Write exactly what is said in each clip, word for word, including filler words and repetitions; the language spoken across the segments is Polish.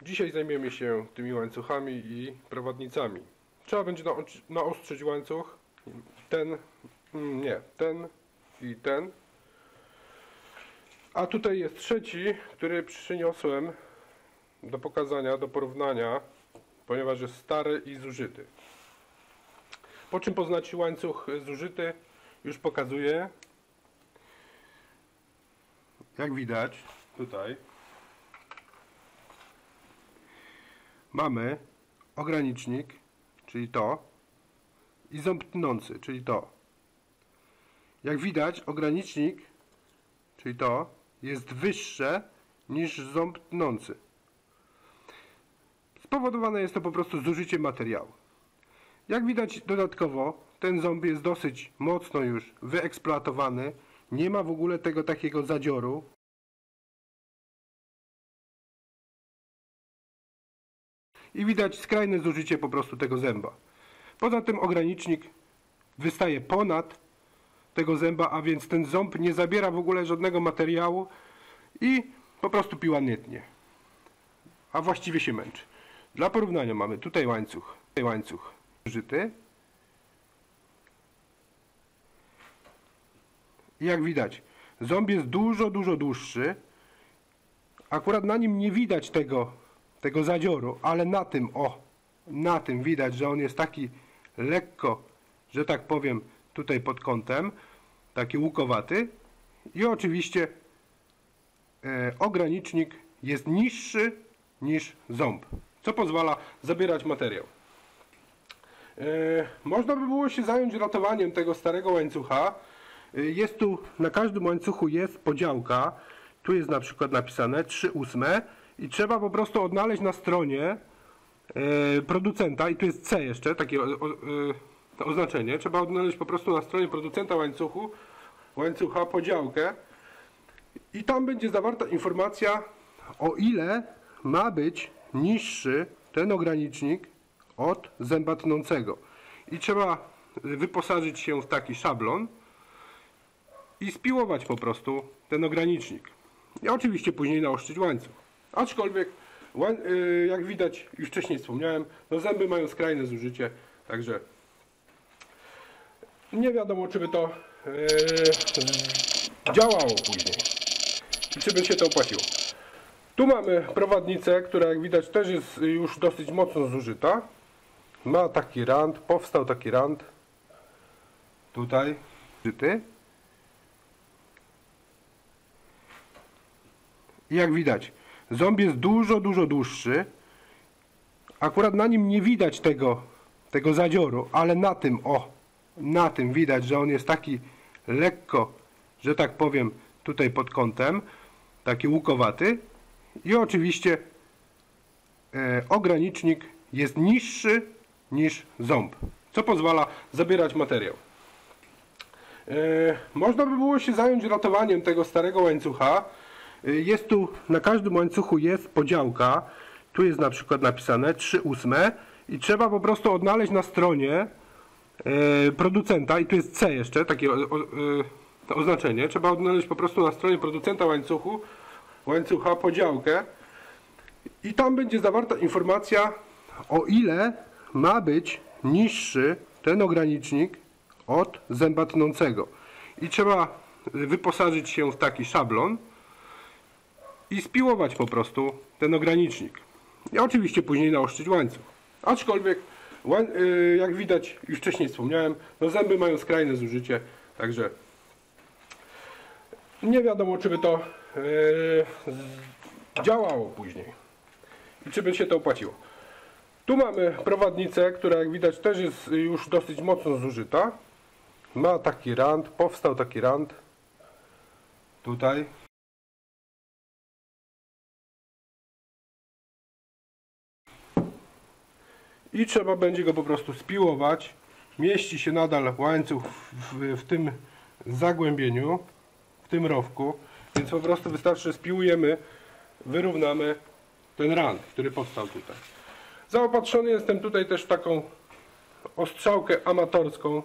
Dzisiaj zajmiemy się tymi łańcuchami i prowadnicami. Trzeba będzie naostrzyć łańcuch, ten, nie, ten i ten. A tutaj jest trzeci, który przyniosłem do pokazania, do porównania, ponieważ jest stary i zużyty. Po czym poznać łańcuch zużyty, już pokazuję. Jak widać tutaj mamy ogranicznik, czyli to, i ząb tnący, czyli to. Jak widać, ogranicznik, czyli to, jest wyższe niż ząb tnący. Spowodowane jest to po prostu zużyciem materiału. Jak widać dodatkowo, ten ząb jest dosyć mocno już wyeksploatowany. Nie ma w ogóle tego takiego zadzioru. I widać skrajne zużycie po prostu tego zęba. Poza tym ogranicznik wystaje ponad tego zęba, a więc ten ząb nie zabiera w ogóle żadnego materiału i po prostu piła nie tnie. A właściwie się męczy. Dla porównania mamy tutaj łańcuch, tutaj łańcuch zużyty. I jak widać, ząb jest dużo, dużo dłuższy. Akurat na nim nie widać tego, tego zadzioru, ale na tym, o, na tym widać, że on jest taki lekko, że tak powiem, tutaj pod kątem, taki łukowaty. I oczywiście e, ogranicznik jest niższy niż ząb, co pozwala zabierać materiał. E, można by było się zająć ratowaniem tego starego łańcucha. E, jest tu, na każdym łańcuchu jest podziałka. Tu jest na przykład napisane trzy ósme i trzeba po prostu odnaleźć na stronie e, producenta, i tu jest C jeszcze, takie o, o, e, oznaczenie. Trzeba odnaleźć po prostu na stronie producenta łańcuchu, łańcucha podziałkę i tam będzie zawarta informacja, o ile ma być niższy ten ogranicznik od zęba tnącego. I trzeba wyposażyć się w taki szablon i spiłować po prostu ten ogranicznik. I oczywiście później naostrzyć łańcuch. Aczkolwiek, jak widać, już wcześniej wspomniałem, no zęby mają skrajne zużycie, także nie wiadomo, czy by to yy, działało później i czy by się to opłaciło. Tu mamy prowadnicę, która jak widać też jest już dosyć mocno zużyta. Ma taki rand, powstał taki rand tutaj zużyty. I jak widać, ząb jest dużo, dużo dłuższy. Akurat na nim nie widać tego, tego zadzioru, ale na tym, o, na tym widać, że on jest taki lekko, że tak powiem, tutaj pod kątem, taki łukowaty. I oczywiście e, ogranicznik jest niższy niż ząb, co pozwala zabierać materiał. E, można by było się zająć ratowaniem tego starego łańcucha. Jest tu, na każdym łańcuchu jest podziałka. Tu jest na przykład napisane trzy ósme i trzeba po prostu odnaleźć na stronie e, producenta, i tu jest C jeszcze, takie o, o, e, oznaczenie. Trzeba odnaleźć po prostu na stronie producenta łańcuchu, łańcucha podziałkę i tam będzie zawarta informacja, o ile ma być niższy ten ogranicznik od zęba tnącego. I trzeba wyposażyć się w taki szablon i spiłować po prostu ten ogranicznik. I oczywiście później naostrzyć łańcuch. Aczkolwiek, jak widać, już wcześniej wspomniałem, no zęby mają skrajne zużycie, także nie wiadomo, czy by to yy, działało później i czy by się to opłaciło. Tu mamy prowadnicę, która jak widać też jest już dosyć mocno zużyta. Ma taki rand, powstał taki rand tutaj. I trzeba będzie go po prostu spiłować. Mieści się nadal łańcuch w, w, w tym zagłębieniu, w tym rowku, więc po prostu wystarczy, że spiłujemy, wyrównamy ten rand, który powstał tutaj. Zaopatrzony jestem tutaj też w taką ostrzałkę amatorską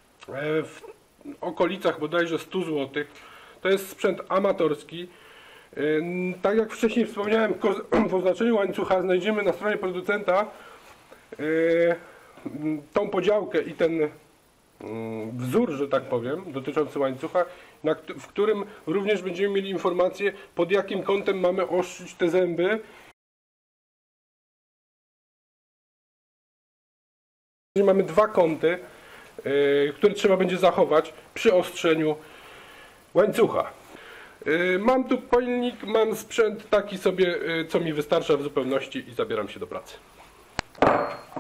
w okolicach bodajże stu złotych. To jest sprzęt amatorski. Yy, tak jak wcześniej wspomniałem, w oznaczeniu łańcucha znajdziemy na stronie producenta yy, tą podziałkę i ten wzór, że tak powiem, dotyczący łańcucha, na, w którym również będziemy mieli informację, pod jakim kątem mamy ostrzyć te zęby. Mamy dwa kąty, yy, które trzeba będzie zachować przy ostrzeniu łańcucha. Yy, mam tu pojemnik, mam sprzęt taki sobie, yy, co mi wystarcza w zupełności i zabieram się do pracy.